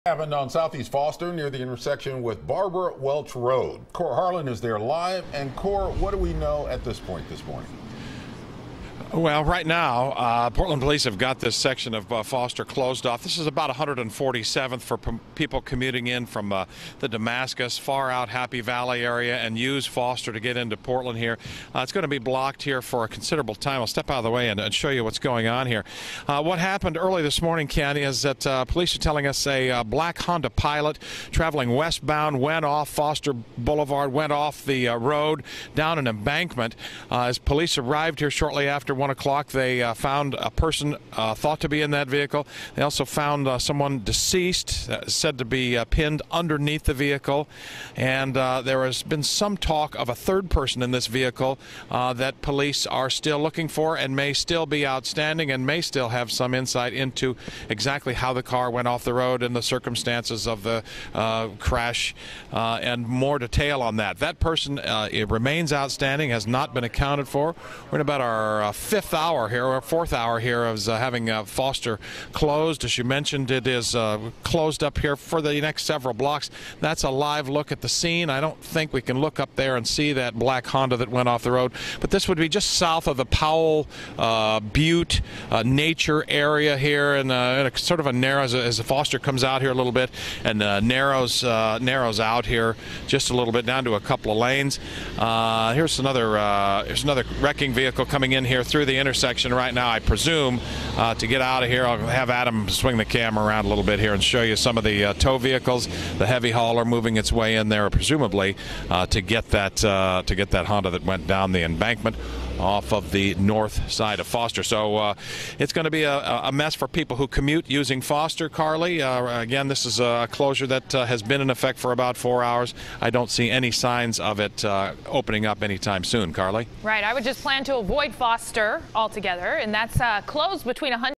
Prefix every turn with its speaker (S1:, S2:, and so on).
S1: Happened on Southeast Foster near the intersection with Barbara Welch Road. Cor Harlan is there live. And Cor, what do we know at this point this morning?
S2: Well, right now, Portland police have got this section of Foster closed off. This is about 147th for people commuting in from the Damascus, far out Happy Valley area and use Foster to get into Portland here. It's going to be blocked here for a considerable time. I'll step out of the way and show you what's going on here. What happened early this morning, Ken, is that police are telling us a black Honda Pilot traveling westbound went off Foster Boulevard, went off the road down an embankment. As police arrived here shortly after 1 o'clock, they found a person thought to be in that vehicle. They also found someone deceased, said to be pinned underneath the vehicle, and there has been some talk of a third person in this vehicle that police are still looking for and may still be outstanding and may still have some insight into exactly how the car went off the road and the circumstances of the crash and more detail on that. That person it remains outstanding, has not been accounted for. We're in about our fifth hour here, or fourth hour here, of having Foster closed. As you mentioned, it is closed up here for the next several blocks. That's a live look at the scene. I don't think we can look up there and see that black Honda that went off the road, but this would be just south of the Powell Butte nature area here, and a sort of a narrow, as Foster comes out here a little bit and narrows out here just a little bit down to a couple of lanes. Here's another wrecking vehicle coming in here through the intersection right now. I presume to get out of here, I'll have Adam swing the camera around a little bit here and show you some of the tow vehicles. The heavy hauler moving its way in there, presumably to get that Honda that went down the embankment off of the north side of Foster. So it's going to be a mess for people who commute using Foster. Carly, again, this is a closure that has been in effect for about 4 hours. I don't see any signs of it opening up anytime soon. Carly?
S3: Right. I would just plan to avoid Foster altogether, and that's closed between 100